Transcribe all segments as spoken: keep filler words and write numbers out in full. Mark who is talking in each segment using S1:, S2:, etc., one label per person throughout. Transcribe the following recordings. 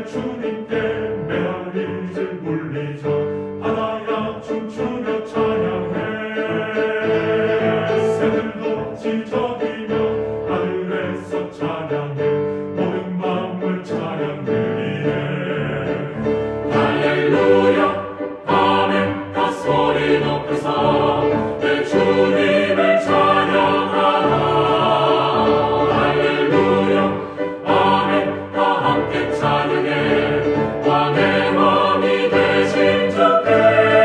S1: 주님께 메아리를 굴리자. 바다야 춤추며 찬양해. 새들도 지저귀며 하늘에서 찬양해. 모든 만물 찬양 드리네. 할렐루야 아멘. 다 소리 높여서 내 주님을 찬양하라. 할렐루야 아멘. 다 함께 찬양해. 왕의 왕이 되신 주께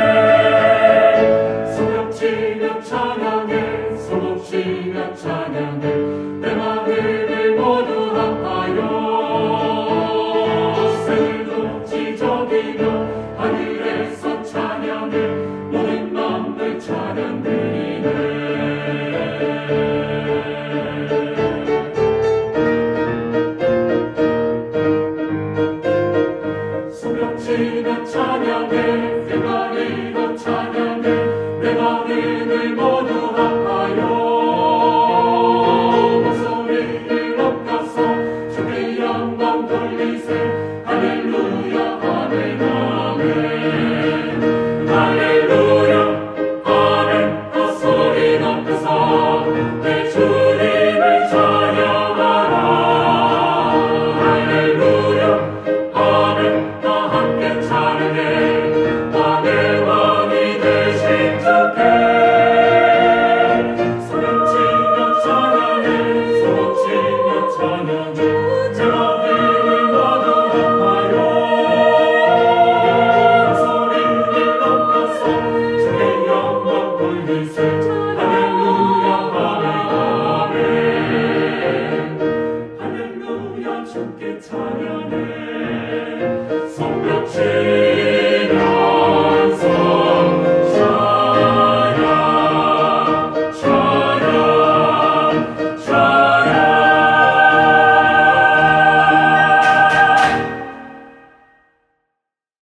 S1: 소ገብ치며 찬양해. 소곱치며 찬양해. 내 마음을 모두 합하여 새들도 지저귀며 하늘에서 찬양해. 모든 만물 찬양 드리네. 소ገብ치며 찬양해. 대마리로 찬양해. 내 마음을 모두 합하여 목소리를 높여서 주께 영광 돌리세. 할렐루야 아멘 아멘. 할렐루야 아멘. 다 소리 높여서 내 주님을 찬양하라. 할렐루야 아멘. 다 함께 찬양해. 왕의 왕이 되신 주께 소리치며 찬양해. 소리치며 찬양해.